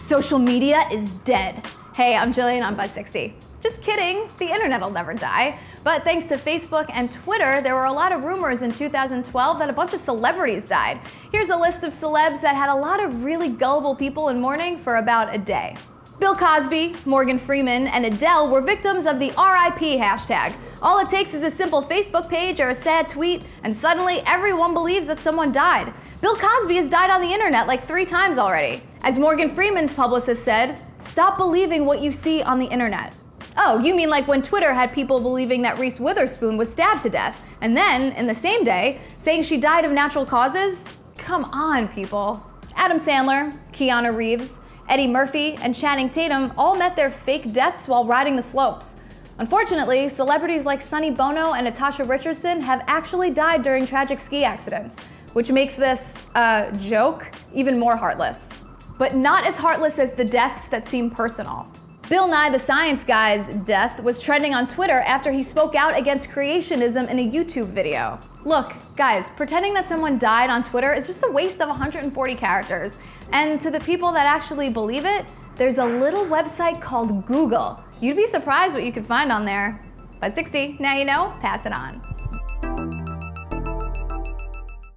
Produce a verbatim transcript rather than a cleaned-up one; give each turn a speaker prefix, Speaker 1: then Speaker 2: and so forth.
Speaker 1: Social media is dead. Hey, I'm Jillian on Buzz sixty. Just kidding, the internet'll never die. But thanks to Facebook and Twitter, there were a lot of rumors in two thousand twelve that a bunch of celebrities died. Here's a list of celebs that had a lot of really gullible people in mourning for about a day. Bill Cosby, Morgan Freeman, and Adele were victims of the R I P hashtag. All it takes is a simple Facebook page or a sad tweet, and suddenly everyone believes that someone died. Bill Cosby has died on the internet like three times already. As Morgan Freeman's publicist said, "Stop believing what you see on the internet." Oh, you mean like when Twitter had people believing that Reese Witherspoon was stabbed to death, and then, in the same day, saying she died of natural causes? Come on, people. Adam Sandler, Keanu Reeves, Eddie Murphy, and Channing Tatum all met their fake deaths while riding the slopes. Unfortunately, celebrities like Sonny Bono and Natasha Richardson have actually died during tragic ski accidents, which makes this, uh, joke even more heartless. But not as heartless as the deaths that seem personal. Bill Nye the Science Guy's death was trending on Twitter after he spoke out against creationism in a YouTube video. Look, guys, pretending that someone died on Twitter is just a waste of one hundred forty characters. And to the people that actually believe it, there's a little website called Google. You'd be surprised what you could find on there. Buzz sixty, now you know, pass it on.